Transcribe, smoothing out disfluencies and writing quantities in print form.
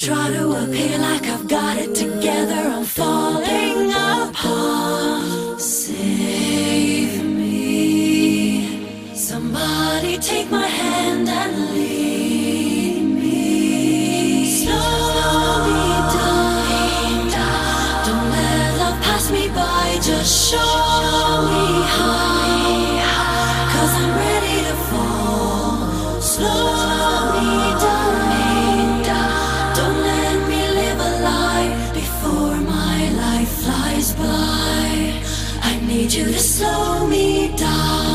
Try to appear like I've got it together, I'm falling apart. Save me. Somebody take my hand and lead me. Slow me down. Don't let love pass me by, just show me how. 'Cause I'm ready to fall. Slow me down. Don't let me live a lie before my life flies by. I need you to slow me down.